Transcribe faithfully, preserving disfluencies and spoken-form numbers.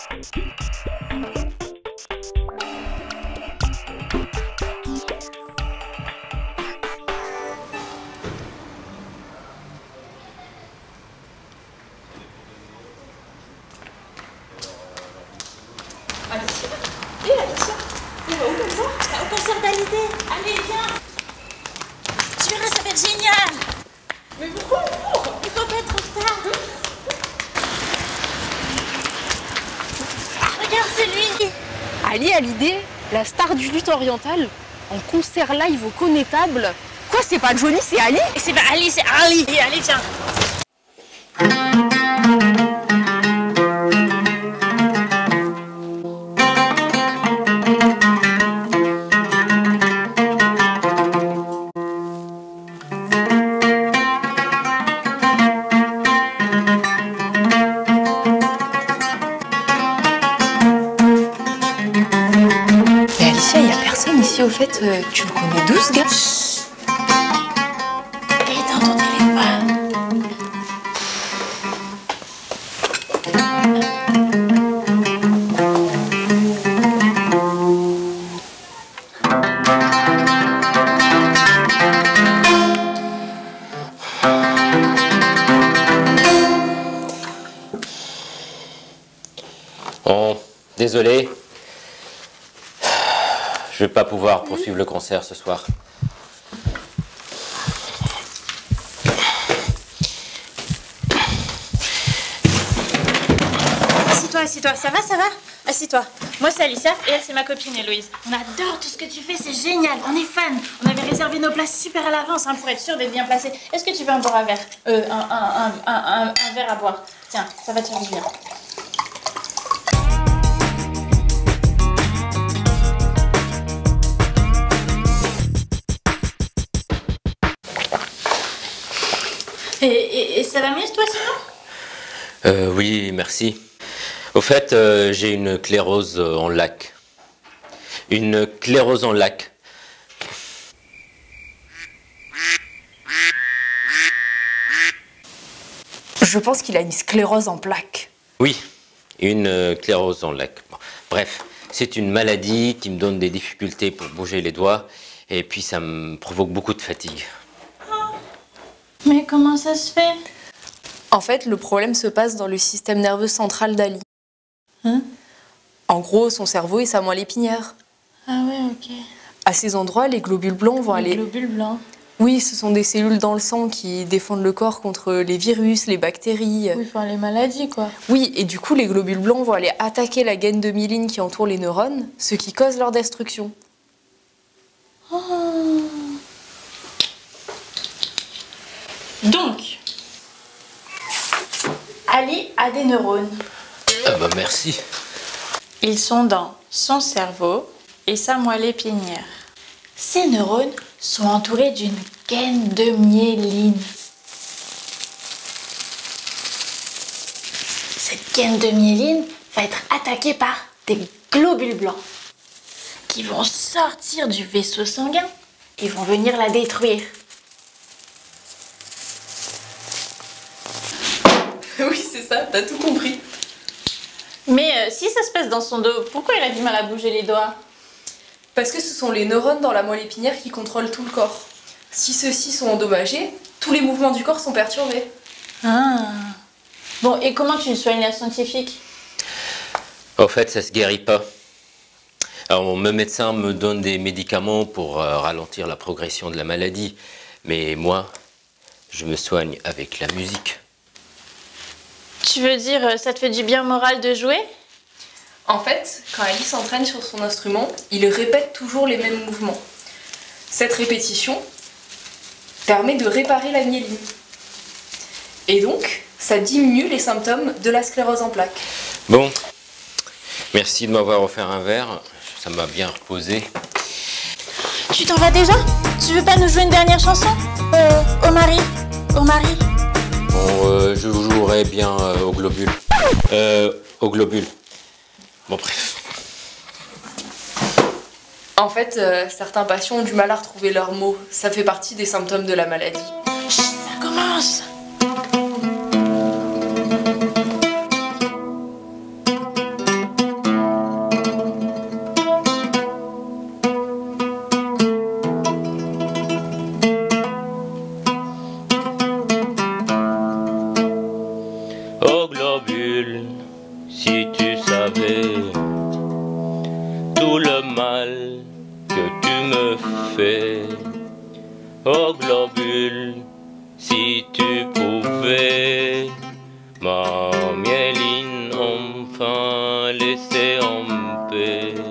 Alicia, hé Alicia, on va où comme ça? Au concert d'Hallyday. Allez, viens. Tu verras, ça va être génial. Mais pourquoi on court? Il faut pas être trop tard. Regarde, c'est lui. Ali Hallyday, la star du luth oriental, en concert live au Connétable. Quoi, c'est pas Johnny, c'est Ali? Et c'est pas Ali, c'est Ali. Allez, viens. Il y a personne ici, au fait, euh, tu le connais d'où ce gars? Il est dans ton téléphone. Bon, désolé. Je vais pas pouvoir poursuivre le concert ce soir. Assieds-toi, assieds-toi. Ça va, ça va? Assieds-toi. Moi, c'est Alicia et elle, c'est ma copine Héloïse. On adore tout ce que tu fais, c'est génial. On est fans. On avait réservé nos places super à l'avance hein, pour être sûr d'être bien placés. Est-ce que tu veux un boire à verre euh, un, un, un, un, un, un verre à boire. Tiens, ça va te faire du bien. Et, et, et ça va mieux, toi, sinon? Euh, oui, merci. Au fait, euh, j'ai une clérose en lac. Une clérose en lac. Je pense qu'il a une sclérose en plaques. Oui, une euh, clérose en lac. Bon, bref, c'est une maladie qui me donne des difficultés pour bouger les doigts et puis ça me provoque beaucoup de fatigue. Mais comment ça se fait? En fait, le problème se passe dans le système nerveux central d'Ali. Hein? En gros, son cerveau et sa moelle épinière. Ah ouais, ok. À ces endroits, les globules blancs vont Les aller... globules blancs. Oui, ce sont des cellules dans le sang qui défendent le corps contre les virus, les bactéries. Oui, enfin les maladies, quoi. Oui, et du coup, les globules blancs vont aller attaquer la gaine de myéline qui entoure les neurones, ce qui cause leur destruction. Oh. Donc, Ali a des neurones. Ah bah merci. Ils sont dans son cerveau et sa moelle épinière. Ces neurones sont entourés d'une gaine de myéline. Cette gaine de myéline va être attaquée par des globules blancs qui vont sortir du vaisseau sanguin et vont venir la détruire. Oui, c'est ça, t'as tout compris. Mais euh, si ça se passe dans son dos, pourquoi il a du mal à bouger les doigts? Parce que ce sont les neurones dans la moelle épinière qui contrôlent tout le corps. Si ceux-ci sont endommagés, tous les mouvements du corps sont perturbés. Ah. Bon, et comment tu le soignes, la scientifique? Au fait, ça se guérit pas. Alors, mon médecin me donne des médicaments pour euh, ralentir la progression de la maladie. Mais moi, je me soigne avec la musique. Tu veux dire, ça te fait du bien moral de jouer? En fait, quand Ali s'entraîne sur son instrument, il répète toujours les mêmes mouvements. Cette répétition permet de réparer la myéline. Et donc, ça diminue les symptômes de la sclérose en plaques. Bon, merci de m'avoir offert un verre. Ça m'a bien reposé. Tu t'en vas déjà? Tu veux pas nous jouer une dernière chanson? Euh, au mari, au mari. Bon, euh, je vous jouerai bien euh, au globule. Euh, au globule. Bon, bref. En fait, euh, certains patients ont du mal à retrouver leurs mots. Ça fait partie des symptômes de la maladie. Chut, ça commence. savais tout le mal que tu me fais. Oh globule, si tu pouvais ma mieline enfin laisser en paix.